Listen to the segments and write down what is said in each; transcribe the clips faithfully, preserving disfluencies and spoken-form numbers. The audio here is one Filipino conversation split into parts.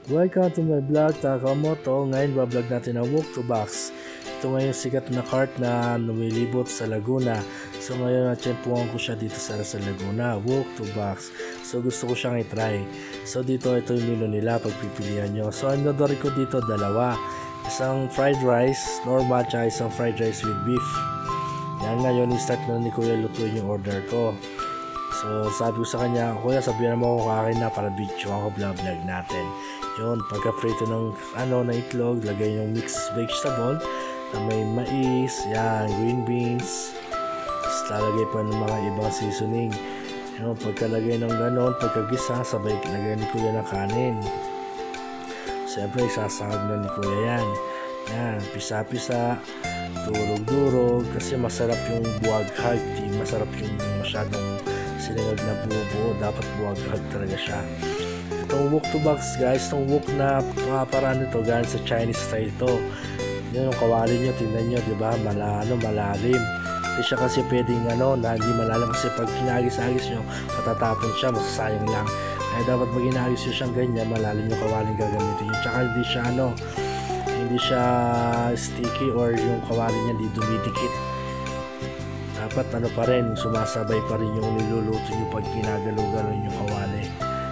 Welcome to my vlog, Takamoto. Ngayon bablog natin ang walk to box. Ito ngayon sikat na cart na lumilibot sa Laguna. So ngayon natsyempuhan ko siya dito sa sa Laguna, walk to box. So gusto ko siyang i-try. So dito ito yung menu nila, pagpipilian nyo. So ang order ko dito dalawa. Isang fried rice, normal, tsaka isang fried rice with beef. Yan ngayon, i-start na ni Kuya lutuin yung order ko. So sabi ko sa kanya, Kuya, sabihan mo ako kakain na para video ako vlog natin. Yun, pagka-prito ng ano na itlog, lagay yung mixed vegetable na may mais, yan, green beans. Tapos lalagay pa ng mga ibang seasoning. Yun, pagkalagay ng ganon, pagkagisa, sabay lagay ni Kuya ng kanin. Siyempre, isasahag na ni Kuya yan. Yan, pisa-pisa, durog-durog, kasi masarap yung buwaghag, di masarap yung masyadong sinangag na buo-buo, dapat buwaghag talaga siya. Itong wok to box guys, itong wok na uh, paraan nito galing sa Chinese style to. Yan yung kawali nyo, tingnan nyo, diba? Mala, ano, malalim. Hindi siya kasi pwedeng ano, na hindi malalim kasi pag kinagis-agis nyo, matatapon siya, masasayang lang. Kaya dapat pag inagis nyo siyang ganyan, malalim yung kawaling gagamitin nyo. Tsaka hindi siya ano, hindi siya sticky or yung kawali niya hindi dumidikit. Dapat ano pa rin, sumasabay pa rin yung niluluto nyo pag ginagalo-galo yung kawali.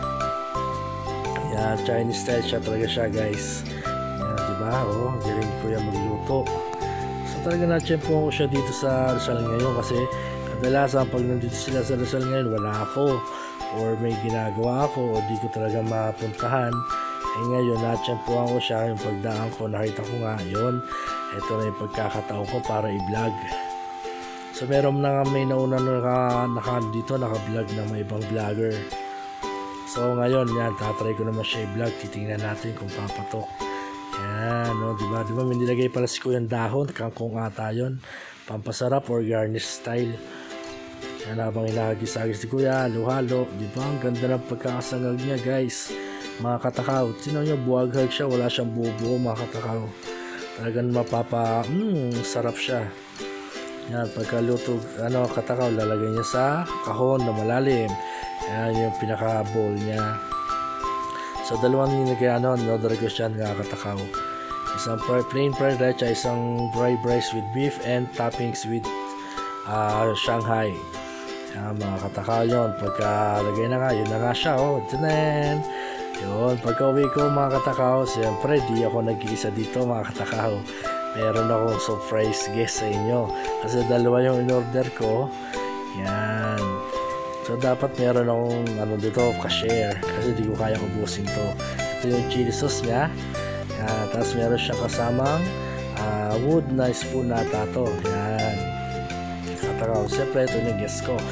Yan, Chinese style siya talaga siya guys. Yan, diba? O, galing ko yan magluto. So talaga na-tsyempuhan ko siya dito sa Rizal ngayon kasi kadalasan pag nandito sila sa Rizal ngayon, wala ako or may ginagawa ako o di ko talaga mapuntahan. Eh ngayon, na-tsyempuhan ko siya, yung pagdaan ko, nakita ko nga yun. Ito na yung pagkakataon ko para i-vlog. So meron na may nauna naka, naka dito, naka-vlog na may ibang vlogger. So ngayon, yan, tatry ko naman siya i-vlog. Titingnan natin kung papatok. Yan, no, diba? Diba may nilagay pala si Kuyang dahon, kangkong ata yun. Pampasarap or garnish style. Yan, habang inahagis-agis si Kuya, halo-halo. Diba? Ang ganda ng pagkakasangag niya, guys. Mga katakaw. Sino nyo, buwaghag siya, wala siyang buo-buo, mga katakaw. Talagang mapapa, hmm, sarap siya. Yan, pagkaluto, ano, katakaw, lalagay niya sa kahon na malalim. Yan, yung pinaka-bowl niya. So, dalawang nilagay, ano, order ko siya nga katakaw. Isang plain fried rice, isang fried rice with beef, and toppings with uh, Shanghai. Yan, mga katakaw yun. Pagkalagay na nga, yun na nga siya, oh, tanan! Yun, pagka uwi ko mga katakaw, siyempre di ako nag-iisa dito mga katakaw. Meron akong surprise guest sa inyo. Kasi dalawa yung in-order ko. Yan. So dapat meron akong ano dito, ka-share. Kasi di ko kaya ubusin to. Ito yung chili sauce niya. Yan. Tapos meron siya kasamang uh, wood na spoon na tato. Yan. Katakaw. Siyempre ito yung guest ko.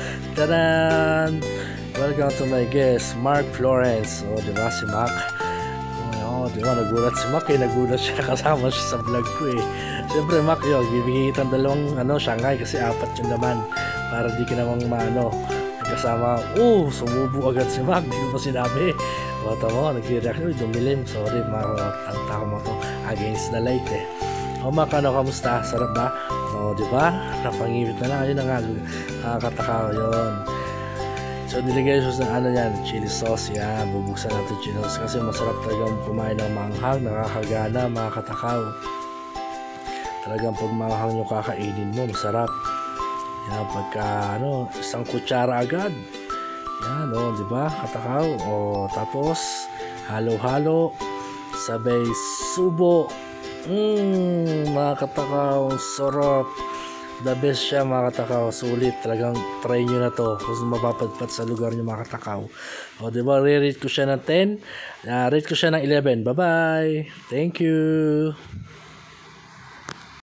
Taran! Welcome to my guest, Mark Florence. O, di ba si Mac? O, di ba nagulat si Mac eh. Nagulat siya, kasama siya sa vlog ko eh. Siyempre Mac, yun, bibigyan kita ng dalawang ano, Shanghai kasi apat yun naman. Para di ka namang maano. Kasama, oh, sumubo agad si Mac. Di ko pa sinabi. Bata mo, nag-react. Uy, dumilim. Sorry, makakanta ko mo to. Against the light eh. O Mac, ano, kamusta? Sarap ba? O, di ba? Napangipit na lang. Ayun na nga. Nakakataka yun. So nilagay sauce ng ano yan, chili sauce yan, bubuksan natin chili sauce kasi masarap talagang kumain ng manghang, nakakagana mga katakaw. Talagang pag manghang nyo kakainin mo, masarap. Yan, pagka ano, isang kutsara agad. Yan, o, di ba, katakaw. O, tapos, halo-halo, sabay subo. Mmm, mga katakaw, sarap. The best siya mga katakaw, sulit, talagang try nyo na to kung mapapadpat sa lugar nyo mga katakaw. O diba, re-rate ko siya ng ten, uh, rate ko siya ng eleven. Bye bye, thank you.